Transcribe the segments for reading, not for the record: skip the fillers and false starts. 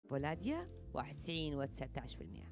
فولاديا 91.19%.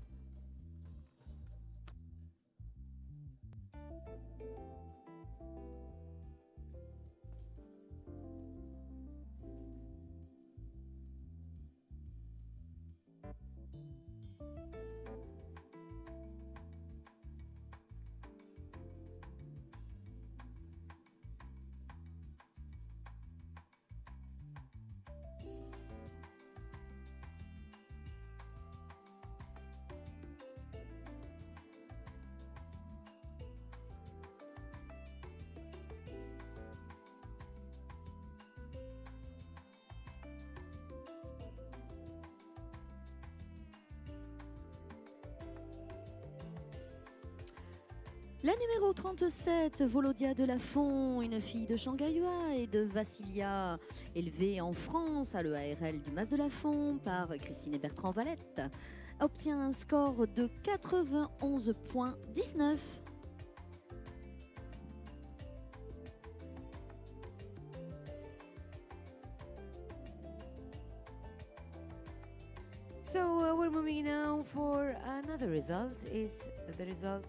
La numéro 37, Volodia de Lafont, une fille de Shanghaiua et de Vassilia, élevée en France à l'EARL du Mas de Lafont par Christine et Bertrand Valette, obtient un score de 91.19. So we're moving now for another result. It's the result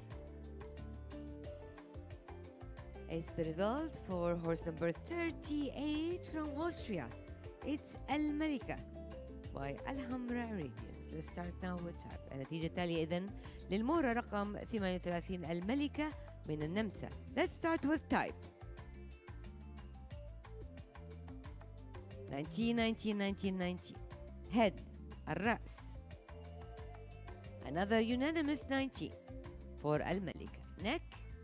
for horse number 38 from Austria. It's الملكة by الحمرا Arabians. Let's start now with type. النتيجة التالية إذن للمورة رقم 38 الملكة من النمسا. Let's start with type. 19. Head الرأس. Another unanimous 19 for الملكة. Neck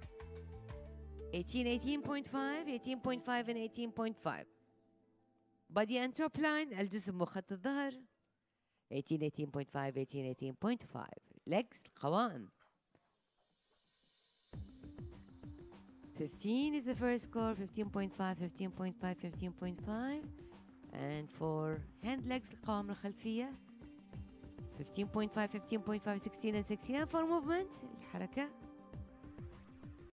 18.5 and 18.5. Body and top line الجسم وخط الظهر 18.5. Legs القوائم 15 is the first score 15.5. And for hand legs القوائم الخلفية 15.5 16 and 16. For movement الحركة